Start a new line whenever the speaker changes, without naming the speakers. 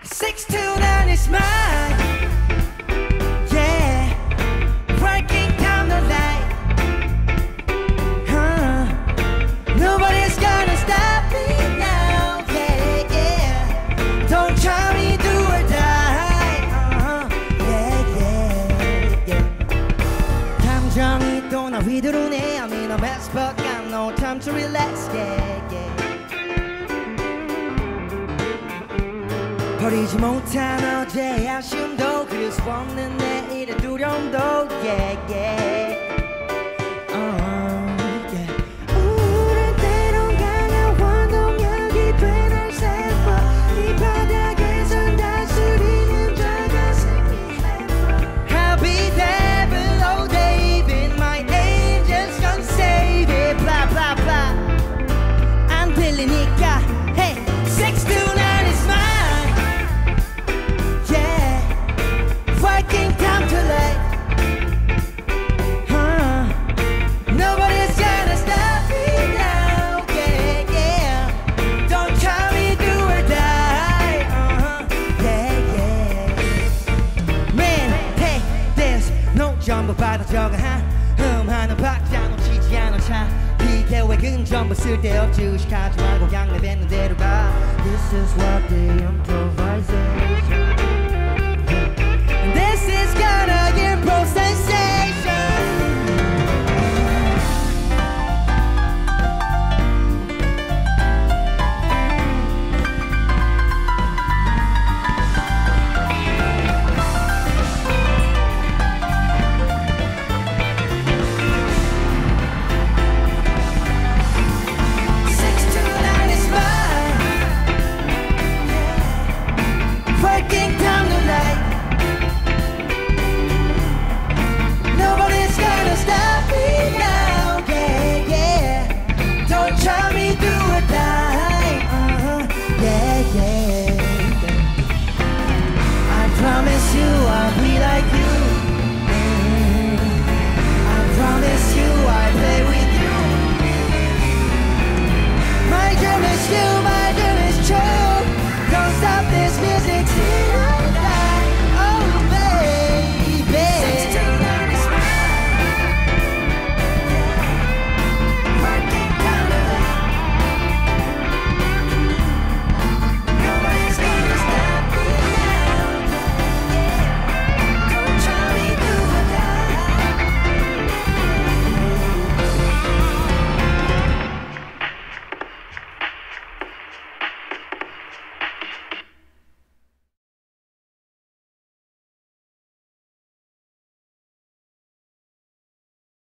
6 to 9 is mine. Yeah, working down the line. Nobody's gonna stop me now. Yeah, yeah. Don't try me, do or die. Yeah, yeah, yeah. 감정이 또 나 휘두르네. I'm in a mess, but got no time to relax. Yeah, yeah. 버리지 못한 어제의 아쉬움도 그릴 수 없는 내일의 두려움도 yeah, yeah. Yeah. 우울한 때론 강한 원동력이 돼 날 세워 이 바닥에선 다스리는 자가 생기네. I'll be there below David, my angels gonna save it. Blah blah blah. 안 들리니까 hey 6 to 9 is mine. Working time too late. Nobody's gonna stop me now. Yeah, yeah. Don't try me, do or die. Yeah, yeah. Man, hey, there's no 전부 받아 적은 하는 박자 놓치지 않은 차. 이 계획은 전부 쓸데없지 의식하지 말고 그냥 내뱉는 대로 가. This is what the improvising.